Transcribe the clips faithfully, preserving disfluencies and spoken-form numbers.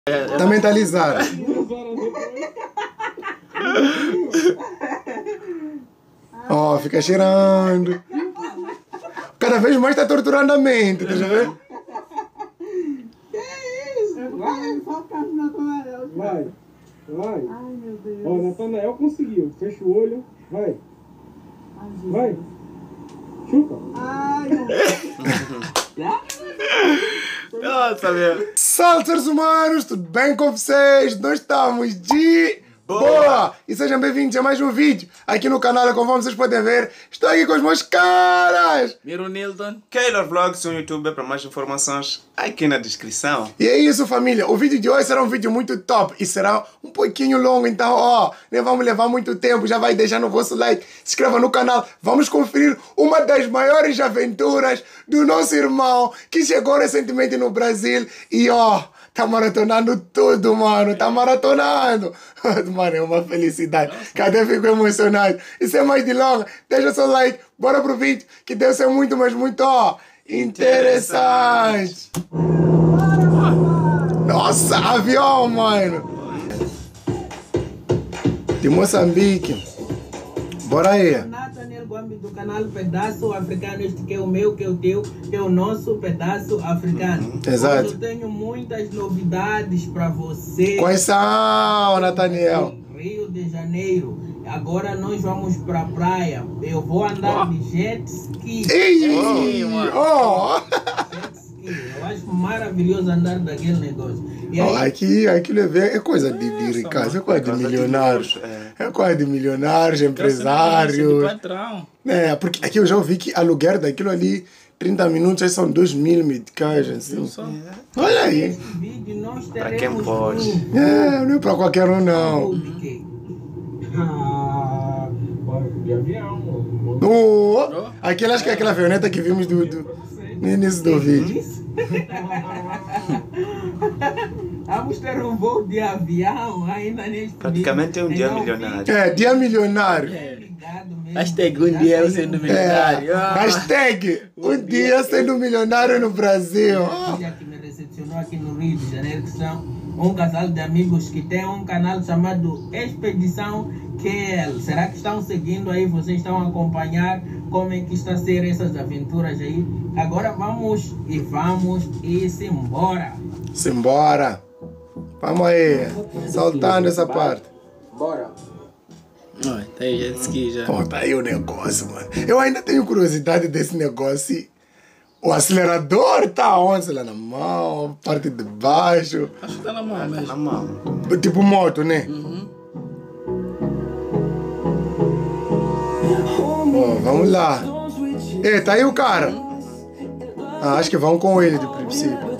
Tá mentalizado. Ó, oh, fica cheirando. Cada vez mais tá torturando a mente, tá vendo? Vai, foca na tua. Vai, vai. Ai, meu Deus. Ó, Natanael conseguiu. Fecha o olho. Vai. Ai, vai. Chupa. Ai, meu Deus. Nossa, meu. Salve, seres humanos, tudo bem com vocês? Nós estamos de boa! E sejam bem-vindos a mais um vídeo aqui no canal. Como vocês podem ver, estou aqui com os meus caras! Miro Nilton, Keylor Vlogs, um youtuber. Para mais informações aqui na descrição. E é isso, família. O vídeo de hoje será um vídeo muito top e será um pouquinho longo, então, ó, nem vamos levar muito tempo. Já vai deixando o vosso like, se inscreva no canal. Vamos conferir uma das maiores aventuras do nosso irmão que chegou recentemente no Brasil e, ó, tá maratonando tudo, mano. Tá maratonando. Mano, é uma felicidade. Cadê? Fico emocionado. E sem mais delongas, deixa seu like. Bora pro vídeo que deve ser muito, mas muito, ó, interessante. Nossa, avião, mano. De Moçambique. Bora aí. Nathaniel Guambi do canal Pedaço Africano. Este que é o meu, que é o teu, que é o nosso pedaço africano. Exato. Hoje eu tenho muitas novidades para você. Quais são, Nathaniel? Rio de Janeiro. Agora nós vamos pra praia. Eu vou andar Oh. de jet ski. Ei! Oh. Jet ski. Eu acho maravilhoso andar daquele negócio. E Oh, aí, aqui, aquilo é, ver- é coisa de, de ricaço, é coisa de milionários. É coisa de milionários, empresários. Patrão. É, porque aqui eu já ouvi que aluguer daquilo ali, trinta minutos, aí são dois mil meticais, assim. Olha aí. neste vídeo nós Pra quem teremos pode. um É, não é pra qualquer um, não. de quê? Ah, bora de avião. Oh, aquela, acho que é aquela avioneta que vimos do, do, no início do vídeo. Vamos ter um voo de avião ainda neste Praticamente é um dia milionário. É, dia milionário. Ligado mesmo. Hashtag um dia eu sendo milionário. É, hashtag um dia sendo milionário no Brasil. Família que me recepcionou aqui no Rio de Janeiro, que são um casal de amigos que tem um canal chamado Expedição Q L. Será que estão seguindo aí? Vocês estão a acompanhar como é que está a ser essas aventuras aí? Agora vamos e vamos e se embora. Simbora. Vamos aí. Soltando essa parte. Bora. Não, tá aí, jet ski já. Pô, tá aí o negócio, mano. Eu ainda tenho curiosidade desse negócio. O acelerador tá onde? Lá na mão, parte de baixo. Acho que tá na mão mesmo. É Na mão. Tipo moto, né? Uhum. Ó, vamos lá. Ei, tá aí o cara. Ah, acho que vão com ele de princípio.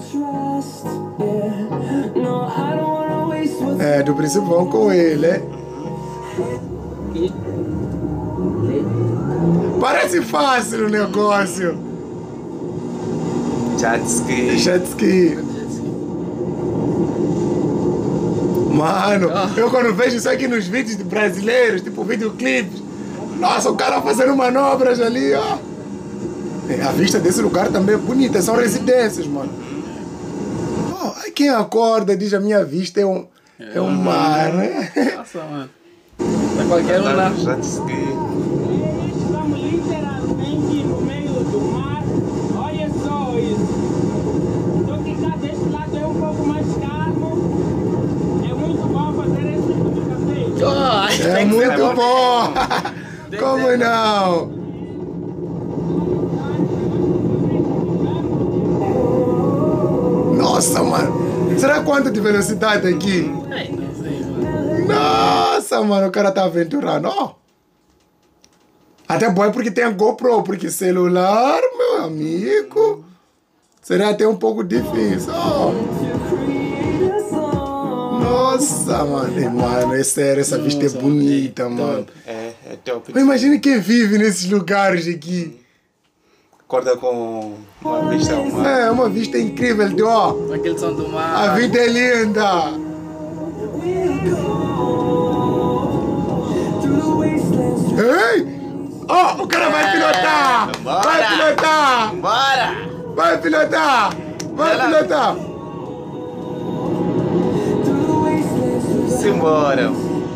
É, do princípio vão com ele, é? Parece fácil o negócio. Jet ski. Jet ski. Mano, eu quando vejo isso aqui nos vídeos de brasileiros, tipo videoclipes, nossa, o cara fazendo manobras ali, ó. É, a vista desse lugar também é bonita, são residências, mano. Oh, aí quem acorda diz a minha vista é um, é um mar, né? Nossa, mano. Tá qualquer um lá. Tá. Jet ski. Estamos literalmente no meio do mar. Olha só isso. Só que cá deste lado é um pouco mais calmo. É muito bom fazer esse tipo de passeio. Oh, É tem que ser muito bom! Como não? Nossa, mano. Será quanto de velocidade aqui? Ai, não sei, mano. Nossa, mano, o cara tá aventurando, ó. Até bom é porque tem a GoPro, porque celular, meu amigo, seria até um pouco difícil, ó. Nossa, mano, é, mano, é sério, essa vista é bonita, mano. É, é top. Mas imagina quem vive nesses lugares aqui. Acorda com uma vista ao mar. É, uma vista incrível, de, ó, Aquele som do mar. a vida é linda. Ei! Ó, o cara vai pilotar! Bora! Vai pilotar! Bora! Vai pilotar! Vai Vai lá. pilotar! embora.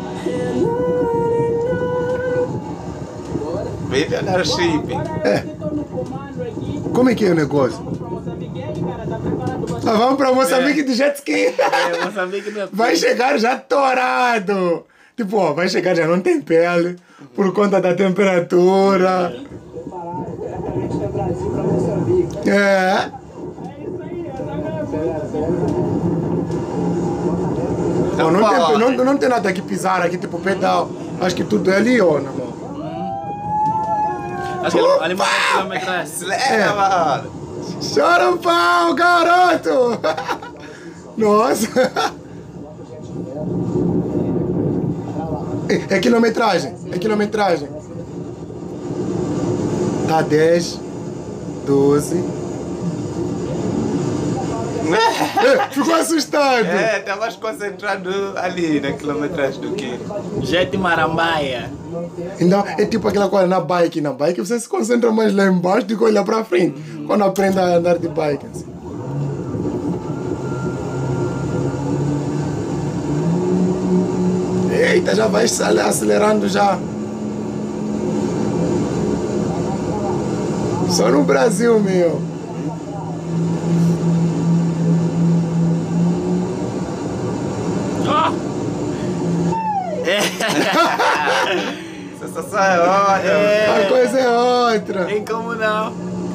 Vem pegar o chip. É. Como é que é o negócio? Ah, vamos para Moçambique de jet ski. É, Moçambique não é Vai chegar já torado. Tipo, ó, vai chegar já não tem pele por conta da temperatura. É. Não, não, tem, não, não tem nada que pisar aqui, tipo pedal. Acho que tudo é ali, ó, na mão. Acho que ele, ali mostra a quilometragem. Acelera, mano. Chora um pau, garoto! Nossa! É, é quilometragem, é quilometragem. Tá dez, doze. É, ficou assustado! É, tá mais concentrado ali na quilometragem do que. Jet Marambaia. Então, é tipo aquela coisa na bike. Na bike você se concentra mais lá embaixo do que olhar pra frente. Quando aprende a andar de bike. Assim. Eita, já vai acelerando já. Só no Brasil, meu. A sensação é outra. A coisa é outra. Tem como não?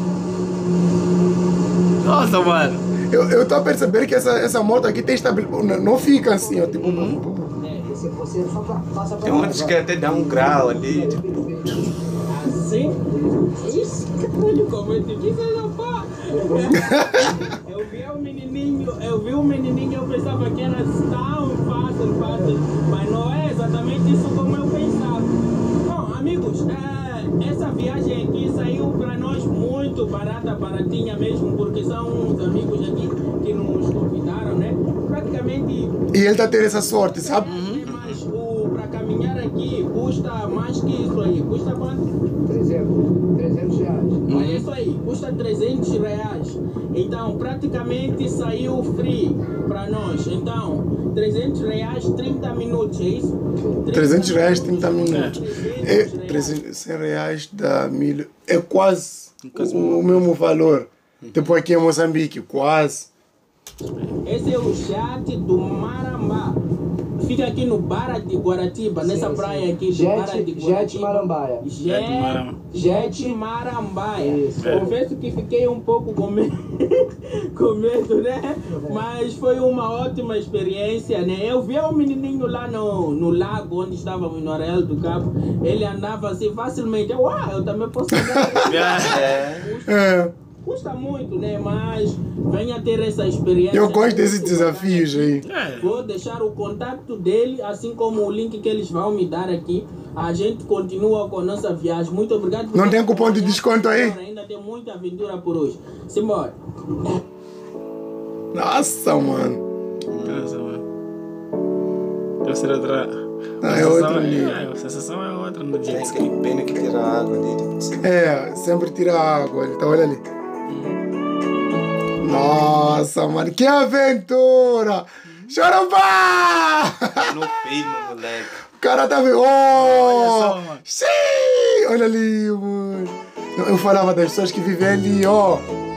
Nossa, mano. Eu, eu tô a perceber que essa, essa moto aqui tem estabilidade. Não, não fica assim, ó. Tipo. Tem muitos que até dá um grau ali. Tipo. Assim? Isso que praticamente isso não pá. Eu vi o menininho, eu vi o menininho, eu pensava que era tão fácil, fácil, mas não é exatamente isso como eu pensava. Bom, amigos, é, essa viagem aqui saiu para nós muito barata, baratinha mesmo, porque são uns amigos aqui que nos convidaram, né? Praticamente. E ele tá tendo essa sorte, sabe? Uhum. Mas o para caminhar aqui custa mais que isso aí. Custa quanto? trezentos reais. Olha isso aí, custa trezentos reais. Então, praticamente saiu free para nós. Então, trezentos reais, trinta minutos, é isso? trezentos reais, trinta minutos. É, trezentos, cem reais dá mil. É quase o, o mesmo valor. Tipo aqui em Moçambique, quase. Esse é o chat do Marambá. Fica aqui no Barra de Guaratiba, nessa sim, praia sim. aqui do Jet, Barra de Guaratiba. Jet Marambaia. Jet, Jet Marambaia. Isso. Confesso que fiquei um pouco com medo, com medo, né? Mas foi uma ótima experiência, né? Eu vi um menininho lá no, no lago, onde estávamos no Areal do Cabo. Ele andava assim facilmente. Uau, eu também posso andar. É. É. Custa muito, né? Mas venha ter essa experiência. Eu gosto desses desafios aí. Vou deixar o contato dele, assim como o link que eles vão me dar aqui. A gente continua com a nossa viagem. Muito obrigado. Não tem cupom de desconto aí? Ainda tem muita aventura por hoje. Simbora. Nossa, mano. Nossa, mano. Deve ser outra. Ah, é outro nível. É, a sensação é outra no jet Tem ski. que pena que tira a água ali. Tipo, É, sempre tira água. Então, olha ali. Nossa, mano, que aventura! Chorambá! no filme, moleque. O cara tá vendo. Oh! Olha só, mano. Sim! Olha ali, mano. Eu falava das pessoas que vivem ali, ó.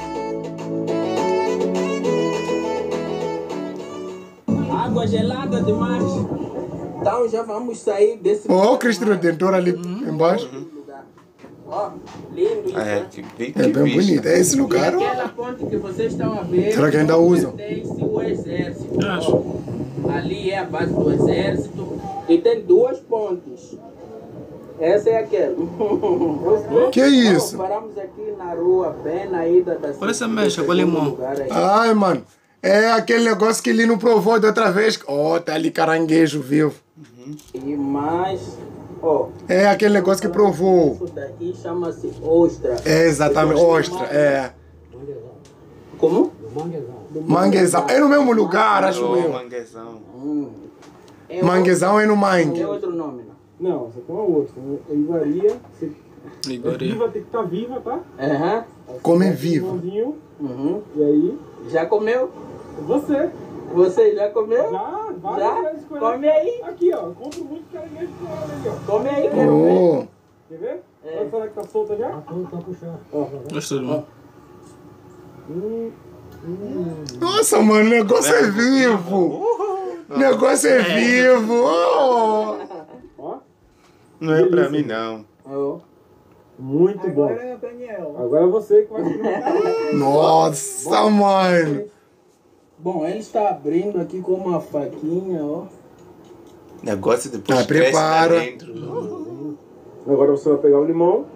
Água gelada demais. Então já vamos sair desse. Ó, oh, o Cristo Redentor ali uhum. embaixo. Uhum. Ó, lindo isso. É, que, que, é bem bicho. bonito. É esse lugar, e aquela ponte que vocês estão a ver. Será que ainda usam? Pertence o exército. Acho. Ó, ali é a base do exército. E tem duas pontes. Essa é aquela. Que é isso? Paramos aqui na rua, bem na ida da cidade. Olha essa mecha com limão. Ai, mano. É aquele negócio que ele não provou da outra vez. Ó, oh, tá ali caranguejo vivo. Uhum. E mais... Oh, é aquele negócio que provou. Isso daqui chama-se ostra. É exatamente, ostra, é. Como? Manguezal. É no mesmo lugar, acho eu. Manguezão. Hum. É Manguezão é no Mangue. Tem outro nome, não? Não, essa aqui é uma ostra. É iguaria. Iguaria. É viva, tem que estar viva, tá? Aham. Come viva. Uhum. E aí? Já comeu? Você. Você já comeu? Já, várias Já? vezes com ela. Come aí. Aqui, ó. Eu compro muito caranguejo com ela ali, ó. Come aí, quero ver. Oh. Quer ver? É. Olha, será que tá solta já? Tá puxando. Ó, Gostou, irmão? Hum, hum. Nossa, mano, o negócio é vivo. O negócio é vivo. Oh. Ó, Não é pra mim, não. Ó. muito bom. Agora é o Daniel. Agora é você que vai experimentar. Nossa, mano. Bom, ele está abrindo aqui com uma faquinha, ó. Negócio depois Ah, cresce prepara. lá dentro. Agora você vai pegar o limão.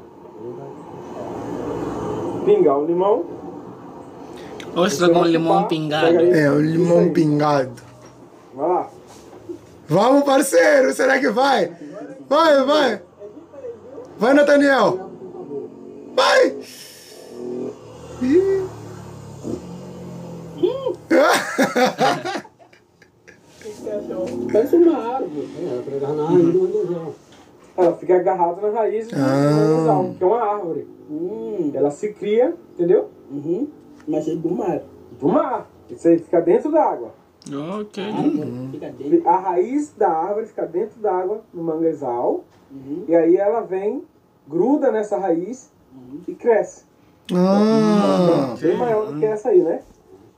Pingar o limão. Hoje está com limão pingado. É, o limão pingado. Vai lá. Vamos, parceiro. Será que vai? Vai, vai. Vai, Nathaniel. Vai. Ih. Parece uma árvore. Ela fica agarrada na raiz do Ah. manguezal, que é uma árvore. Hum. Ela se cria, entendeu? Uhum. Mas é do mar. Do mar. Isso aí fica dentro da água. Ok. Árvore. Fica dentro. A raiz da árvore fica dentro da água, no manguezal. Uhum. E aí ela vem, gruda nessa raiz e cresce. Ah. Bem maior do que essa aí, né?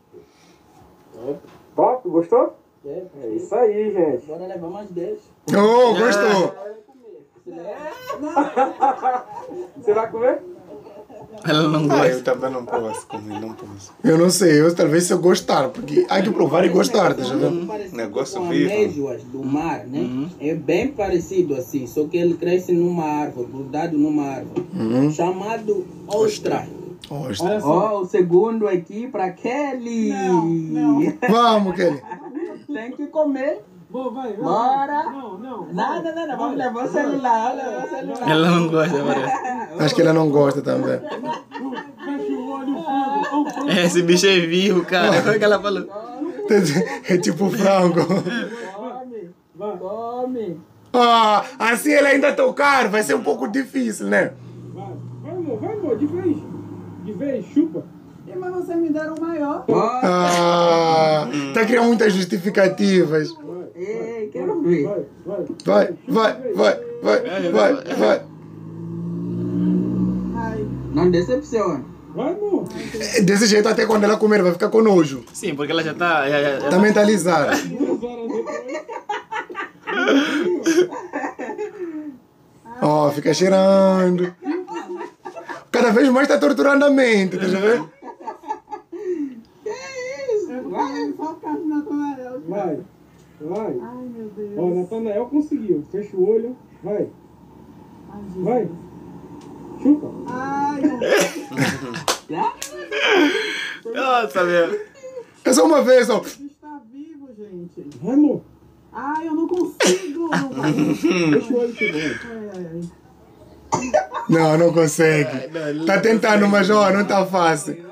Top, gostou? É, É isso aí, gente. bora levar mais dez. Oh, gostou. Você vai comer? Ela não Ah, eu gosta. também não posso comer, não posso. Eu não sei, eu talvez se eu gostar, porque há que provar e gostar, tá vendo? Parecido Negócio com vivo. amêijoas do mar, né? É bem parecido assim, só que ele cresce numa árvore, grudado numa árvore. Uhum. Chamado ostra. Ostra. Ó, o segundo aqui pra Kelly. Vamos, Kelly. Tem que comer. Vou, vai, vai. Bora. Não, não. Nada, nada, vamos levar o celular, vamos levar o celular. Ela não gosta, parece. Acho que ela não gosta também. Fecha o olho, frango. Esse bicho é vivo, cara. Foi o que ela falou. É tipo frango. Come, Vai, come. Ah, assim ele ainda tocar, vai ser um pouco difícil, né? vai. Vai, amor, vai, amor, de vez. De vez, chupa. Mas vocês me deram o maior. Ah, tá criando muitas justificativas. Ei, quero ver. Vai, vai. Vai, vai, vai, vai, vai, vai. Ai, Não decepciona. Vai, amor. Desse jeito até quando ela comer vai ficar com nojo. Sim, porque ela já tá. Já, já, já Tá mentalizada. Duas horas depois. Ó, fica cheirando. Cada vez mais tá torturando a mente, tá vendo? vai, só ficar na tua. Vai, vai. Ai, meu Deus. Ó, Natanael conseguiu. Fecha o olho. Vai, Ai, Jesus. vai. Chupa. Ai, meu Deus. Nossa, meu. É só uma vez, ó. Está vivo, gente. Vai, amor. Ai, eu não consigo. Não vai. Fecha o olho, chupa. Ai, ai, ai. Não, não consegue. Tá tentando, mas ó, não tá fácil.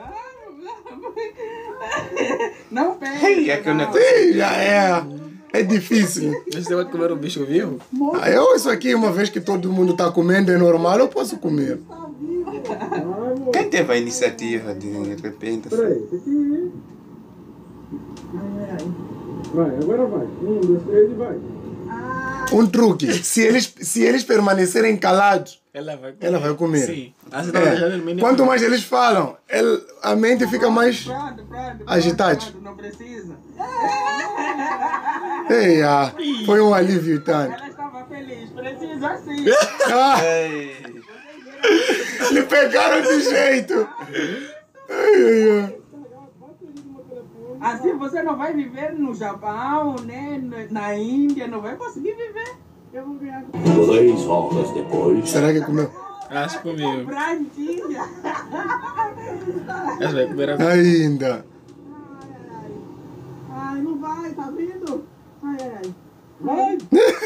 Não pega. Ei, é que eu não Ih, já é. É difícil. Você vai comer o bicho vivo? Ah, eu, isso aqui, uma vez que todo mundo tá comendo, é normal, eu posso comer. Vai, amor. Quem teve a iniciativa de de repente? Peraí, tem que ir. Ai, ai, Vai, agora vai. Um, dois, três e vai. Um truque. Se eles, se eles permanecerem calados, Ela vai comer. ela vai comer. Sim. Ah, você tava deixando ele É. menino. Quanto mais eles falam, ele- a mente fica mais Pronto, pronto. agitada. Pronto, não precisa. Ei, ah, foi um alívio tanto. Ela estava feliz. Precisa sim. Ah, Ei, lhe pegaram de jeito. Ai, ai, ai. Assim você não vai viver no Japão, né? Na Índia, não vai conseguir viver. eu vou ganhar. Três horas depois. Será que comeu? Acho que comigo. Brandinha. Essa vai comer agora. Ainda. Ai, ai, ai. Ai, não vai, tá vindo? Ai, ai, ai. Vai.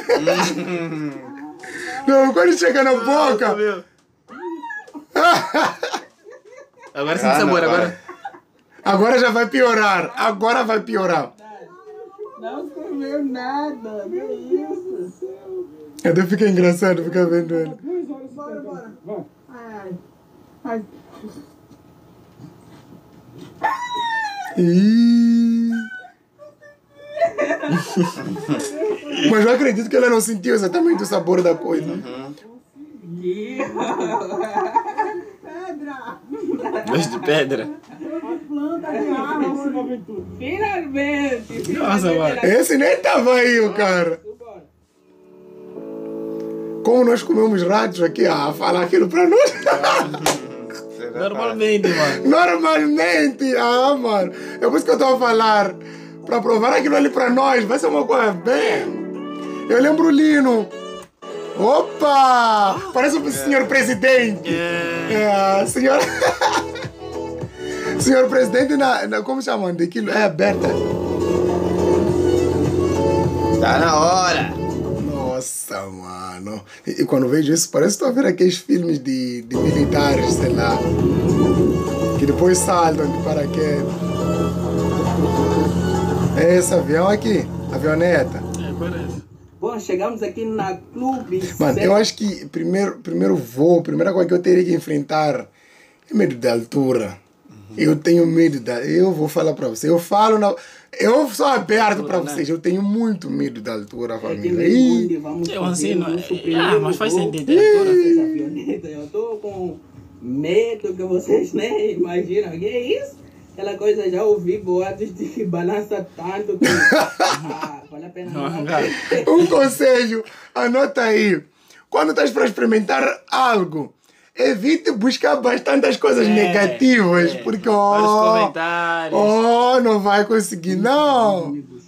Não, quando chega na boca. Meu. Agora sim, Ah, sabor, não, agora. Agora já vai piorar. Agora vai piorar. Não comeu nada. Que isso? Até fica engraçado ficar vendo ele. Duas horas e Bora, setenta. bora. Vai. Ai, ai. Ai, Ih. Mas eu acredito que ela não sentiu exatamente o sabor da coisa. Yeah. Pedra. Gosto de pedra. Planta de árvore. Finalmente! Nossa, mano. Esse nem tava aí, o cara. Como nós comemos ratos aqui, a falar aquilo pra nós. Normalmente, mano. Normalmente, ah, mano. É por isso que eu estou a falar. Pra provar aquilo ali pra nós, vai ser uma coisa bem. Eu lembro o Lino. Opa! Parece o senhor presidente. É, senhor. Senhor presidente, na, na, como chamam daquilo? É aberta. Tá na hora. Nossa, mano. E, e quando vejo isso, parece que estou a ver aqueles filmes de, de militares, sei lá. Que depois saltam de paraquedas. É esse avião aqui, avioneta. É, parece. Bom, chegamos aqui na Clube. Mano, eu acho que primeiro, primeiro voo, primeira coisa que eu teria que enfrentar é medo da altura. Uhum. Eu tenho medo da... Eu vou falar pra você. Eu falo... Na, eu sou aberto pra vocês. Eu tenho muito medo da altura, família. Ih, vamos Eu ensino. fazer Ah, mas faz voo. sentido. É altura. Eu tô com medo que vocês nem imaginam. Que é isso? Aquela coisa, já ouvi boatos de que balança tanto que... Ah, vale a pena não. Um conselho, anota aí. Quando estás para experimentar algo, evite buscar bastantes coisas É, negativas, é. porque Vários oh, comentários. oh, não vai conseguir, não. Amigos,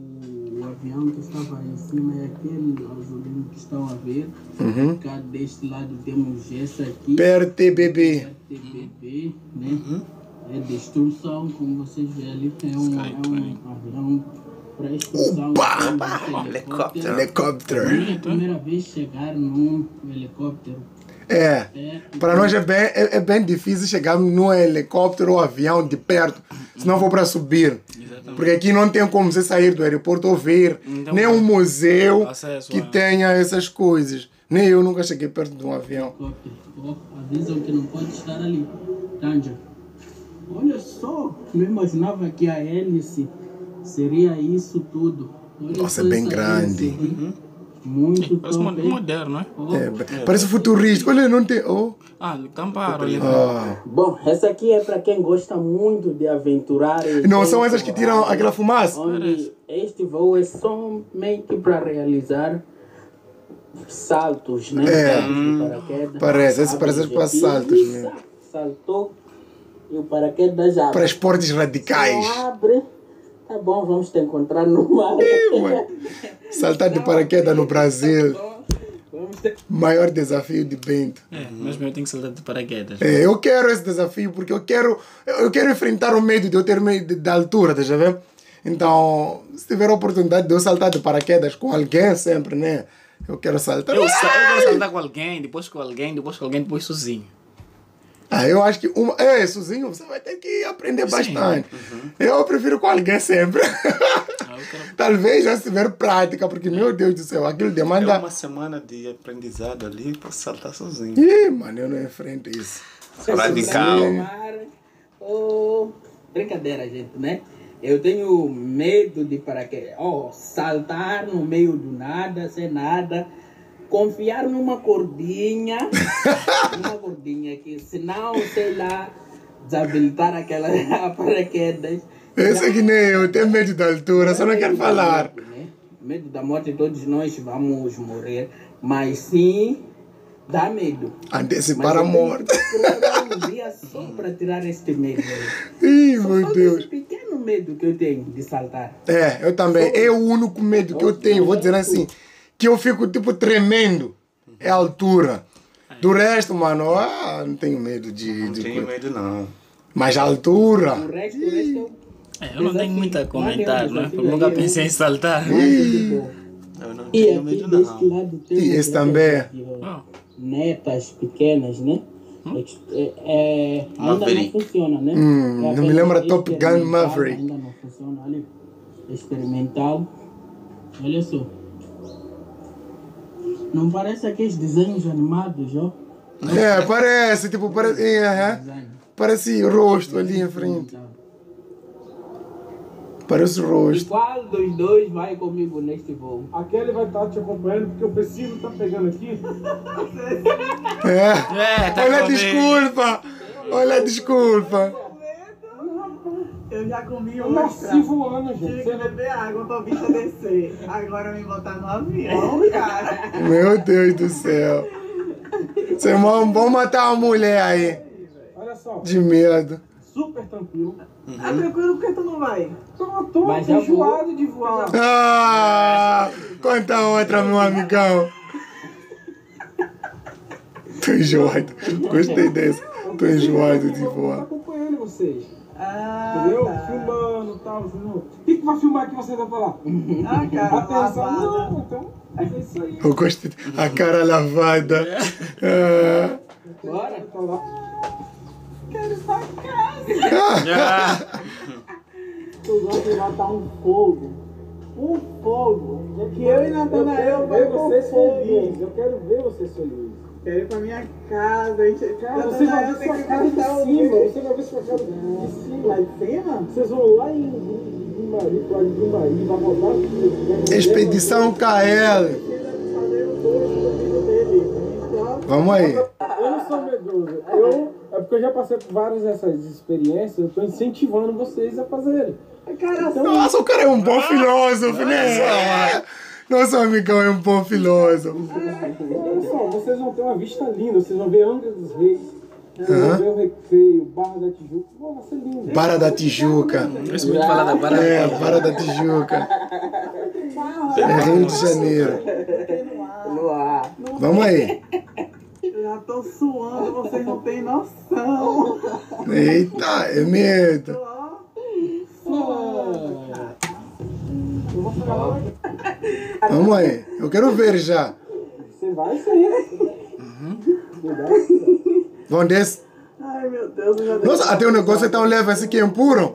o avião que estava em cima é aquele azulinho que estão a ver. Uhum. Cá deste lado temos essa aqui. P R T B B. P R T B B, né? É destruição, como vocês veem ali. É um, é um avião para extensão. Opa! Helicóptero. Helicóptero. É a primeira vez chegar num helicóptero. É. É, Para nós é bem, é, é bem difícil chegar num helicóptero ou avião de perto, se não for para subir. Exatamente. Porque aqui não tem como você sair do aeroporto ou ver Então, nem um museu acesso que a- tenha essas coisas. Nem eu nunca cheguei perto de um avião. helicóptero. Ó, avisam que não pode estar ali. Tanja. Olha só, não imaginava que a hélice seria isso tudo. Olha Nossa, só é bem essa grande. hélice aqui. Muito Parece top, mo- hein? moderno, né? Ó. É, parece futurístico. Olha, não tem. Oh, Ah, camparam ali. ah. Bom, essa aqui é para quem gosta muito de aventurar. e Não são temporário, essas que tiram aquela fumaça? Onde este voo é somente para realizar saltos, né? É. Saltos de paraquedas. Parece, esse Abre parece aqui, para saltos mesmo. Saltou e o paraquedas abre. Para esportes radicais. Não abre. Tá bom, vamos te encontrar no mar. Ué, saltar de paraquedas no Brasil. Vamos ter... Maior desafio de Bento. É, mesmo eu tenho que saltar de paraquedas. É, eu quero esse desafio porque eu quero, eu quero enfrentar o medo de eu ter medo de- da altura, tá vendo? Então, se tiver a oportunidade de eu saltar de paraquedas com alguém sempre, né? Eu quero saltar. Eu, sa- eu quero saltar com alguém, depois com alguém, depois com alguém, depois sozinho. Ah, eu acho que uma. É, sozinho você vai ter que aprender bastante. Eu prefiro com alguém sempre. Ah, eu quero... Talvez já se tiver prática, porque, meu Deus do céu, aquilo É demanda. uma semana de aprendizado ali pra saltar sozinho. Ih, mano, eu não enfrento isso. Radical. Oh, brincadeira, gente, né? Eu tenho medo de paraquedas. Oh, saltar no meio do nada, sem nada. Confiar numa cordinha. Numa cordinha que, se não, sei lá, desabilitar aquela paraquedas. Esse é que nem eu, tenho medo da altura, só não quero falar. Né? Medo da morte, todos nós vamos morrer. Mas sim, dá medo. Antecipar a morte. Um dia só para tirar este medo. Ih, Só meu esse Deus. pequeno medo que eu tenho de saltar. É, eu também. É o único medo que eu tenho, vou dizer assim, que eu fico tipo tremendo. É a altura. Do resto, mano, ah, não tenho medo de. Não de tenho coisa. medo, não. Mas a altura. O resto, o resto eu... É, eu não tenho muito a comentar, né? Porque eu nunca pensei em saltar. Eu não E tenho aqui medo, deste não. lado temos E esse também. aqui, ó, Oh, netas pequenas, né? É, é, ainda não Maverick. funciona, né? Hum, É eu me lembro a apenas Top Gun experimental, Maverick. Ainda não funciona, olha. Experimental. Olha só. Não parece aqueles desenhos animados, ó? É, parece, tipo, parece. É, aham. Desenho. Parece rosto ali em frente. Parece o E rosto. qual dos dois vai comigo neste voo? Aquele vai estar te acompanhando porque eu preciso estar pegando aqui. É. É, tá Olha a com medo. desculpa. Olha a desculpa. Eu já comi Eu um nasci voando, gente. Tive Você que não- beber água pra bicha descer. Agora me botar no avião, cara. Meu Deus do céu. Seu irmão, vamos matar uma mulher aí. Olha só, De medo. super tranquilo. Ah, tranquilo, por que tu não vai? Tô, tô Mas já enjoado de voar. Ah, conta outra, meu amigão. Tô enjoado. Gostei dessa. Tô enjoado de Eu vou estar voar. acompanhando vocês. Ah, Entendeu? tá. Filmando e tal. Assim, não. O que, que vai filmar que você vai falar? Ah, cara, Atenção, lavada. não, então. É isso aí. Eu gostei. A cara lavada. Ah. Bora? Tá lá. Quero ir pra casa. Ah, Tu gosta de matar um fogo. Um fogo. Que eu e Natanael Eu vai quero ver com vocês fogo. felizes. Eu quero ver vocês felizes. Quero ir pra minha casa. Gente. Cara, você vai ver sua casa de cima. Você vai ver sua casa de Lá cima. de cima? Vocês vão lá em Gumbari, pro lado de Gumbari, vai voltar aqui. Expedição K L. Precisa fazer o doce do filho dele. Então, Vamos aí. Eu não sou medroso. Eu, é porque eu já passei por várias dessas experiências. Eu tô incentivando vocês a fazerem. cara, só Nossa, o cara é um bom filósofo, né? Nosso amigão é um bom filósofo. Olha só, vocês vão ter uma vista linda. Vocês vão ver Angra dos Reis. Vocês Aham. vão ver o Recreio, Barra da Tijuca. Pô, vai ser lindo. Barra da Tijuca. eu ouço muito falar da Barra É, da Barra da Tijuca. É Rio de Janeiro. No ar. Vamos aí. eu já tô suando, vocês não têm noção. Eita, é medo. Tô, ó, suando, cara. Eu vou ficar lá. Vamos aí. Eu quero ver já. Você vai sair. Vão descer. Ai, meu Deus, eu já Nossa, até o negócio é tão leve assim que é puro.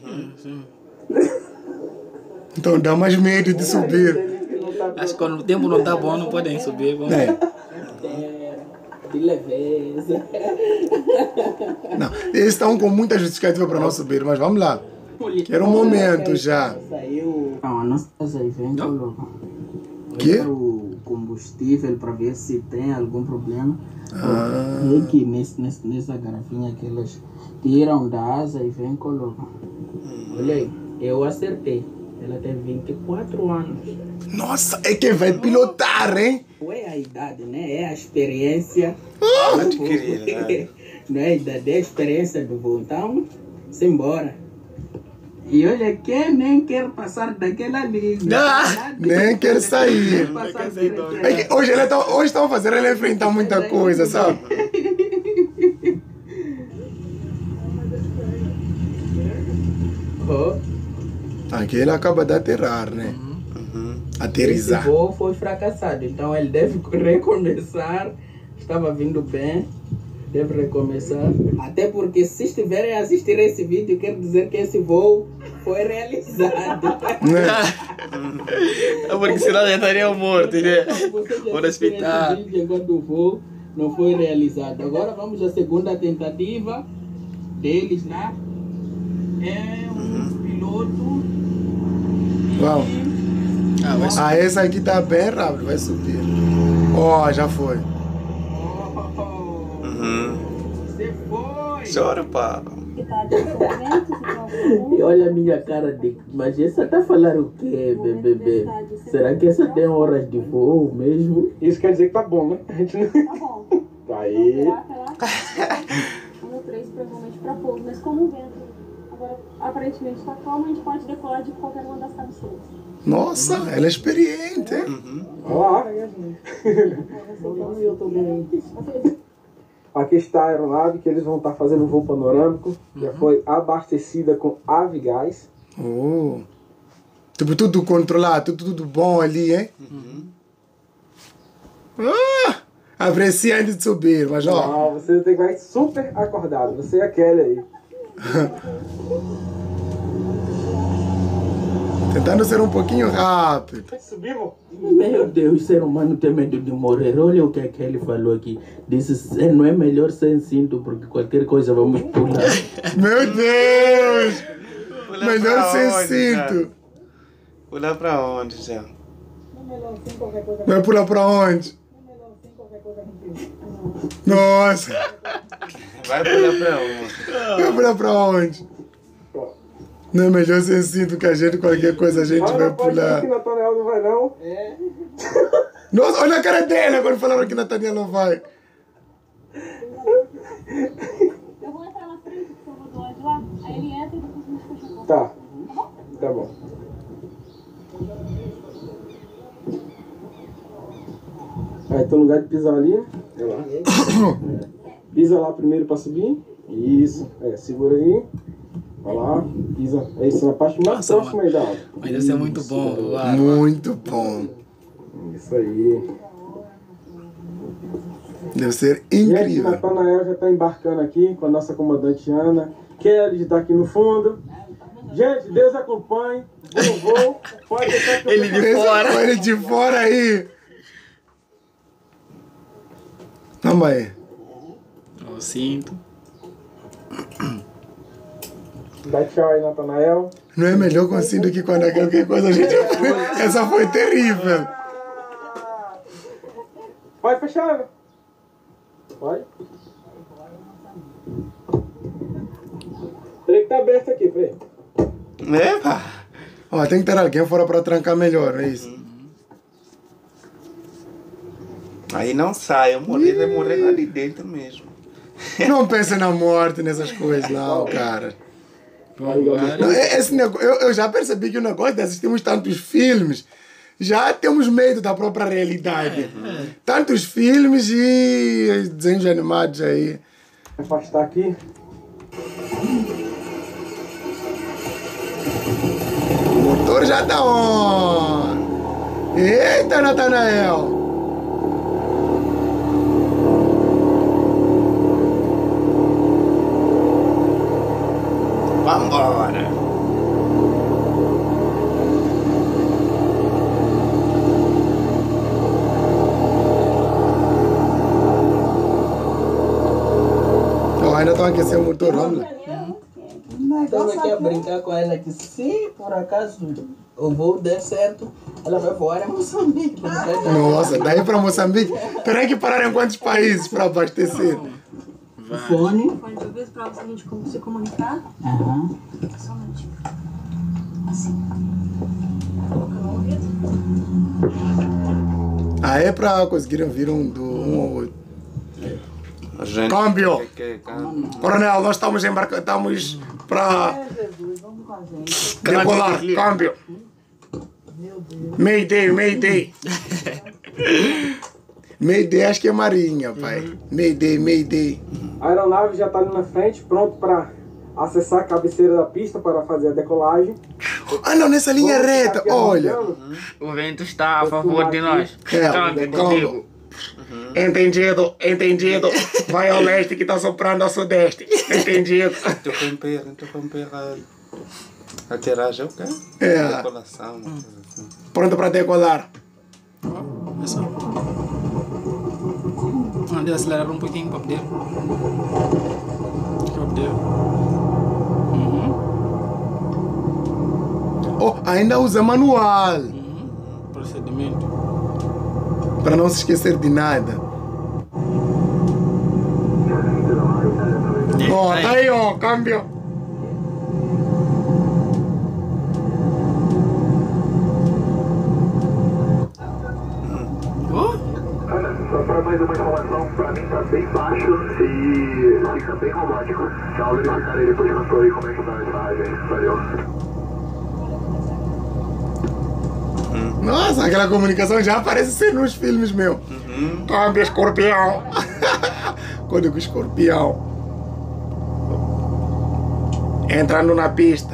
Então dá mais medo de subir. Acho que quando o tempo não tá bom, não podem subir. Vamos. É. De leveza. Não, eles estão com muita justificativa para não subir, mas vamos lá. Quero um momento já. Saiu. Não, a nossa casa aí vem coloca. Quê? O combustível para ver se tem algum problema. Ah. E aqui nesse, nesse, nessa garrafinha que elas tiram da asa e vem e colocam. Olha aí, eu acertei. Ela tem vinte e quatro anos. Nossa, é quem vai pilotar, hein? Não é a idade, né? É a experiência. Ah, do voo. Não é a idade, é a experiência do voo. Então, simbora. E olha, quem nem quer passar daquela linha. Ah, nem quer sair. Quer passar Quer sair direto. É que hoje ele tá, hoje estão fazendo ele enfrentar muita coisa, sabe? Oh, Aqui ele acaba de aterrar, né? esse Aterrizar. voo foi fracassado, então ele deve recomeçar. Estava vindo bem, deve recomeçar. Até porque se estiverem a assistir esse vídeo, quer dizer que esse voo foi realizado. Né? É porque senão já estaria morto, né? Vocês já Vou no assistiram hospital. esse vídeo enquanto o voo não foi realizado. Agora vamos à segunda tentativa deles lá. É um piloto. Vamos. Ah, vai subir. Ah, essa aqui tá bem rápido, vai subir. Ó, já foi. Oh, Uhum. você foi! Chora, pá. E olha a minha cara de. Mas essa tá falando o quê, bebê? Será que essa tem horas de voo mesmo? Isso quer dizer que tá bom, né? A gente não... Tá bom. Tá aí. Um ou três provavelmente pra pouco, mas como o vento agora aparentemente tá calmo, a gente pode decolar de qualquer uma das cabeceiras. Nossa, ela é experiente, hein? Olha lá. Eu também. Aqui está a aeronave que eles vão estar fazendo um voo panorâmico. Já foi abastecida com Avigás. Oh. Tipo, tudo controlado, tudo, tudo bom ali, hein? Ah, aprecia antes de subir, mas ó. Ah, você tem que ir super acordado. Você e a Kelly aí. Tentando ser um pouquinho rápido. Subimos? Meu Deus, ser humano tem medo de morrer. Olha o que, é que ele falou aqui. Disse, não é melhor sem cinto, porque qualquer coisa vamos pular. Meu Deus! Pula Melhor pra sem onde, cinto. Pula pra onde já? Vai pular pra onde? Nossa. Vai pular pra onde? Vai pular pra onde? Não é melhor sem cinto que a gente, qualquer coisa a gente Ah, vai não pode pular. dizer que Nathaniel não vai não. É. Nossa, olha a cara dele quando falaram que Nathaniel não vai. Eu vou entrar na frente, porque eu vou do lado de lá. Aí ele entra e depois a gente fecha a porta. Tá, Tá bom? tá bom. Aí tem um lugar de pisar ali. É lá. Pisa lá primeiro pra subir. Isso. É, segura aí. Vai lá, pisa. É isso, na parte mais Nossa, próxima aí da água. Mas deve ser muito bom. Uau. Muito bom. Isso aí. Deve ser Gente, incrível. Nathanael já tá embarcando aqui com a nossa comandante Ana. Kelly está aqui no fundo. Gente, Deus acompanhe. Vovô, pode deixar que eu Ele de Esse- fora. Olha ele de fora aí. Calma aí. Eu sinto. Dá tchau aí, Nathanael. Não é melhor com cinto que quando é qualquer coisa a gente... Essa foi terrível. Pode fechar, né? Pode. Peraí que tá aberto aqui, peraí. Epa! Ó, tem que ter alguém fora pra trancar melhor, não é isso? Aí não sai, eu morri, vai morrer lá de dentro mesmo. Não pense na morte, nessas coisas, não, cara. Vambora. Não, é- esse negócio, eu, eu já percebi que o negócio de assistirmos tantos filmes, já temos medo da própria realidade. Tantos filmes e desenhos animados aí. Afastar aqui. O motor já tá on. Eita, Nathanael. Vambora! Ó, ainda estão aquecendo o motor, vamos lá. Estamos aqui a brincar com ela que se por acaso o voo der certo, ela vai voar a Moçambique. Não vai dar. Nossa, daí pra Moçambique, terá que parar em quantos países pra abastecer? O fone. Fone de ouvido pra você a gente como se comunicar. Aham. Somente. Assim. Colocando no ouvido. Ah, é pra conseguirem ouvir um do um ao outro. A gente... Câmbio! Que- que- que- Coronel, nós estamos embarcando, estamos pra É, Jesus, vamos com a gente. decolar. Câmbio! Meu Deus. Mayday, Mayday! Mayday acho que é Marinha, pai. Mayday, Mayday. A aeronave já tá ali na frente, pronto para acessar a cabeceira da pista para fazer a decolagem. Ah, não, nessa linha Vamos ficar reta, aqui olha. aguardando. O vento está a favor de nós. É, Câmbio, câmbio. digo. Entendido, entendido. Vai ao leste que tá soprando ao sudeste. Entendido. Interromper, interromper a... A tiragem é o quê? É. Decolação, uma coisa assim. Pronto pra decolar. É só. Ah, deve acelerar um pouquinho para poder. Para poder. Uhum. Oh, ainda usa manual. Uhum. Procedimento. Para não se esquecer de nada. Ó, tá aí, ó, câmbio. Oh, Só para mais uma informação, para mim tá bem baixo e fica bem robótico. Então verificarei depois na torre como é que tá essa rádio aí. Valeu. Nossa, aquela comunicação já aparece ser nos filmes, meu. Câmbio escorpião. Código escorpião. Entrando na pista.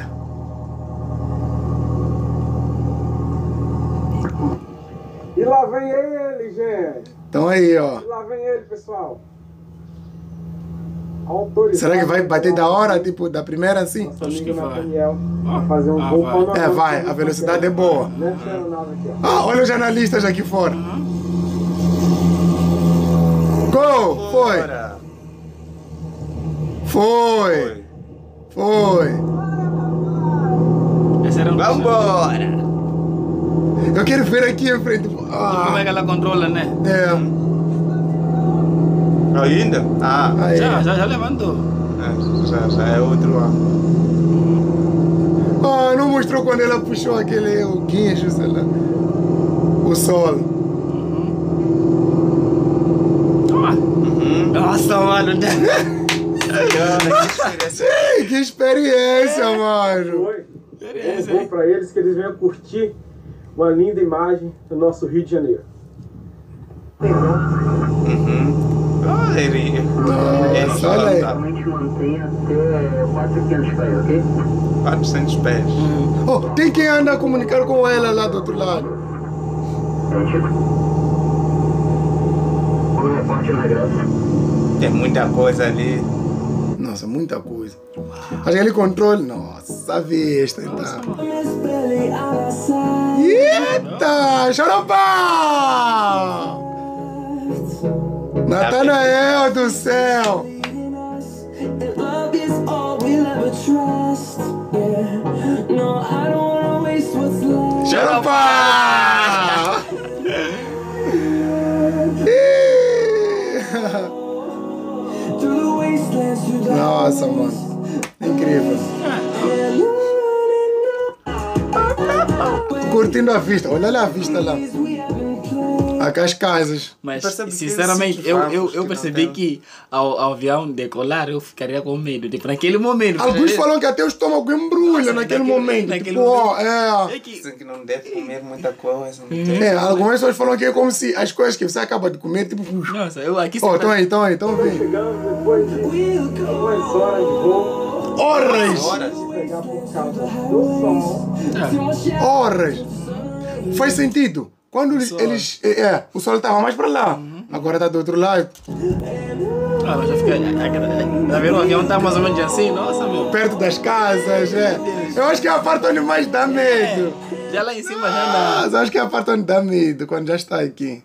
E lá vem ele, gente. Então aí, ó. E lá vem ele, pessoal. Autorizado. Será que vai bater da hora, tipo, da primeira assim? acho que vai. Nathaniel vai fazer um Ah, voo vai. panorâmico. É, vai, a velocidade é boa. Nessa aeronave aqui, ó. Ah, olha os jornalistas aqui fora. Go! Foi! Bora. Foi! Foi. Foi! Vambora! Eu quero ver aqui em frente. Ah. Como é que ela controla, né? É. Ainda? Ah, Aí. Já, já, já levantou. é, já, já é outro ano. Ah, não mostrou quando ela puxou aquele o guincho, sei lá. O sol. Uhum. Nossa, mano. Ei, que experiência, mano. Foi. Vamos ver para eles que eles venham curtir uma linda imagem do nosso Rio de Janeiro. Uhum. Olha ele. Nossa, olha aí. Mantém até quatrocentos pés, ok? quatrocentos pés. Oh, tem quem anda a comunicar com ela lá do outro lado. Tem muita coisa ali. Nossa, muita coisa. Aquele controle. Nossa, a vista, então. Eita! Xaropá! Natanael do céu! Xaropá! Nossa, mano. Incrível. Curtindo a vista. Olha lá a vista lá. Aqui as casas. Mas, Percebe que sinceramente, esses eu, vagos eu, que eu não percebi tem- que ao, ao avião decolar eu ficaria com medo. Tipo, naquele momento. Alguns né? falam que até o estômago embrulha naquele naquele- momento. naquele Tipo, ó, momento. é. É que, Dizem que não deve comer muita coisa. Não tem. É, algumas pessoas falam que é como se as coisas que você acaba de comer, tipo. nossa, eu aqui Ó, sempre- estão aí, estão aí, estão vendo. Chegando depois de algumas horas de voo, Horas! Horas? pegar por causa do som. Horas! Faz sentido. Quando eles. eles é, é, o sol estava mais para lá. Agora está do outro lado. Ah, mas já fica. Tá vendo? O avião tá mais ou menos assim, nossa, meu. Perto das casas, é. Eu acho que é a parte onde mais dá medo. Já lá em cima já anda. Mas eu acho que é a parte onde dá medo, quando já está aqui.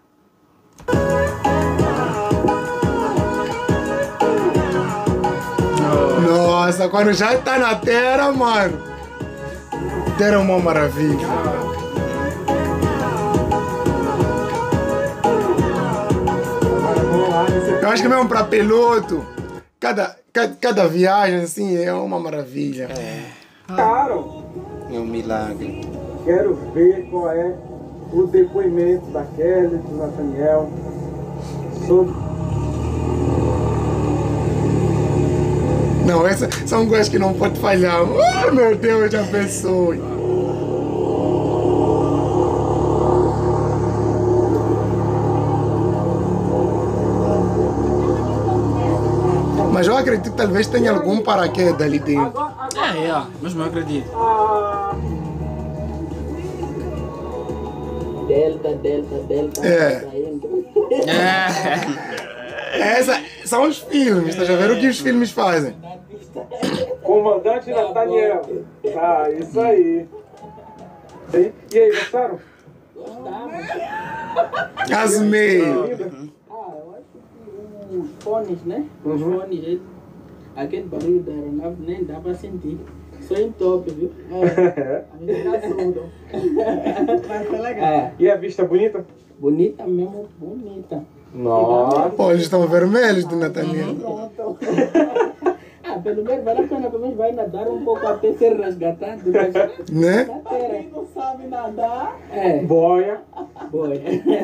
Nossa, quando já está na terra, mano. Terra é uma maravilha. Eu acho que mesmo para piloto, cada, cada, cada viagem assim é uma maravilha. Caro, É um milagre. quero ver qual é o depoimento da Kelly, do Nathaniel, sobre Não, essas são coisas que não pode falhar. Oh, meu Deus, já pensou. Mas eu acredito que talvez tenha algum paraquedas ali dentro. É, é, mesmo eu acredito. Delta, delta, delta. É. Saindo. É. Essa, são os filmes, tá já vendo o que os filmes fazem? Comandante Nathaniel. Tá, isso aí. E e aí, gostaram? As meio. Ah, eu acho que os fones, né? Os Uhum. fones, ele- aquele barulho da aeronave nem dá pra sentir. Só em top, viu? É. A gente tá surdo. Mas foi legal. É. E a vista bonita? Bonita mesmo, bonita. Nossa. Pô, eles estão vermelhos do Nathaniel. Pronto. Ah, pelo menos vale a pena, pelo menos vai nadar um pouco até ser resgatado. Mas Né? na terra. Quem não sabe nadar. É. Boia. Boa.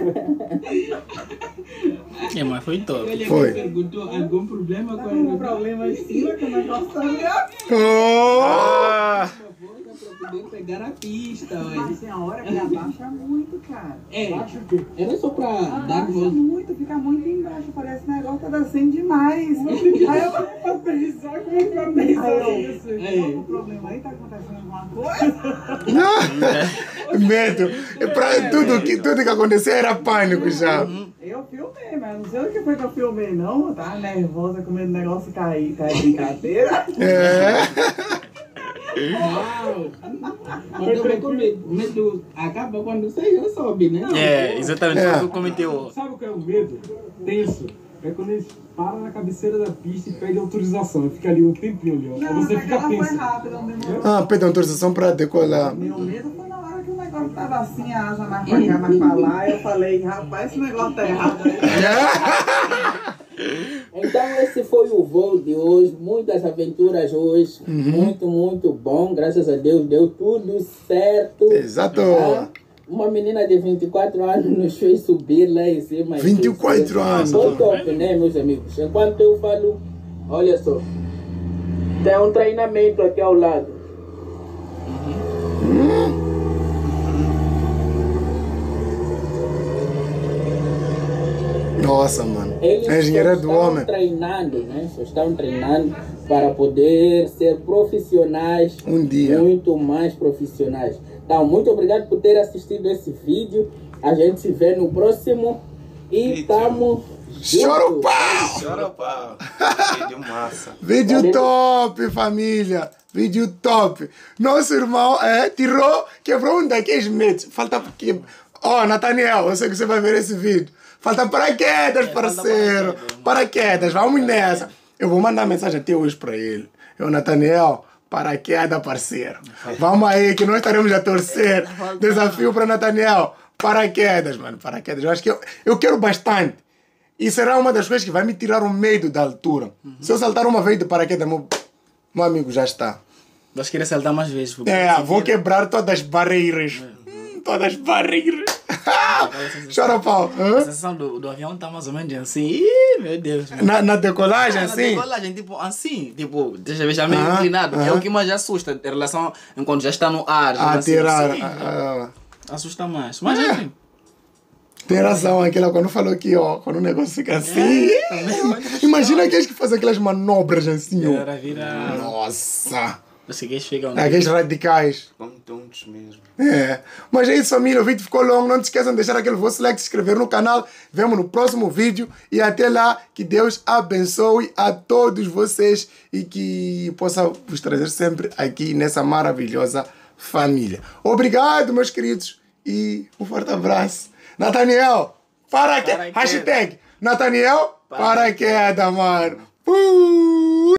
É, mas foi top. Ele Foi. perguntou algum problema com algum problema em cima que nós gostamos. Oh! Ah! Para poder pegar a pista. Mas tem a hora que abaixa muito, cara. É, era só pra dar Abaixa voz. muito, fica muito embaixo. Parece que esse negócio tá descendo demais. Aí eu vou pensar como é que vai pensar isso. É. O problema aí tá acontecendo alguma coisa? Medo. É pra tudo, que, tudo que acontecia era pânico já. Eu filmei, mas não sei o que foi que eu filmei, não. Eu tava nervosa com medo do negócio cair, cair brincadeira. É. Uau! Mas também com medo. Medo acaba quando você já sobe, né? É, exatamente. É. Foi o que eu comentei. o- Sabe o que é o medo? Tenso. É quando eles param na cabeceira da pista e pedem autorização. Fica ali um tempinho ali, ó. Não, Aí você fica aquela foi tenso. rápida, não demorou. Ah, pede autorização para decolar. Meu medo foi na hora que o negócio tava assim, a asa mais pra cá, mais pra lá. Eu falei, rapaz, esse negócio tá errado aí. Então esse foi o voo de hoje, muitas aventuras hoje, Uhum. muito, muito bom, graças a Deus deu tudo certo. Exato. Ah, uma menina de vinte e quatro anos nos fez subir lá em cima. vinte e quatro anos. Foi top, né, meus amigos? Enquanto eu falo, olha só, tem um treinamento aqui ao lado. Nossa, mano. Eles É engenheiro só do estão homem. treinando, né? Só estão treinando para poder ser profissionais, Um dia. muito mais profissionais. Então, muito obrigado por ter assistido esse vídeo. A gente se vê no próximo e estamos Choro pau! Chora pau. Vídeo massa. Vídeo top, família. Vídeo top. Nosso irmão é, tirou, quebrou um daqueles medos. Falta que. Ó, oh, Nathaniel, eu sei que você vai ver esse vídeo. Falta paraquedas, parceiro. Paraquedas, vamos nessa. Eu vou mandar mensagem até hoje para ele. Eu, Nathaniel, paraquedas, parceiro. Vamos aí, que nós estaremos a torcer. Desafio para Nathaniel. Paraquedas, mano, paraquedas. Eu acho que eu, eu quero bastante. E será uma das coisas que vai me tirar o medo da altura. Uhum. Se eu saltar uma vez de paraquedas, meu, meu amigo já está. Nós queremos saltar mais vezes. É, vou quebrar todas as barreiras. Hum, todas as barreiras. Chora pau. A sensação do, do avião está mais ou menos assim. Ih, meu Deus. Na, na decolagem, ah, assim? Na decolagem, tipo, assim. Tipo, deixa eu ver, já meio ah, inclinado. Ah, é o que mais assusta em relação enquanto já está no ar. A assim, tirar. assim, ah, ah. Assusta mais. Mas é. enfim. Tem razão, aquela quando falou que, ó, quando o negócio fica assim. É, imagina aqueles que fazem aquelas manobras assim, ó. Era virar. Nossa! Aqueles ficam. Aqueles radicais. Como tontos mesmo. É. Mas é isso, família. O vídeo ficou longo. Não se esqueçam de deixar aquele vosso like, se inscrever no canal. Vemo no próximo vídeo. E até lá, que Deus abençoe a todos vocês e que possa vos trazer sempre aqui nessa maravilhosa família. Obrigado, meus queridos. E um forte abraço. Nathaniel, para que... Hashtag Nathaniel, para queda, mano. Uh!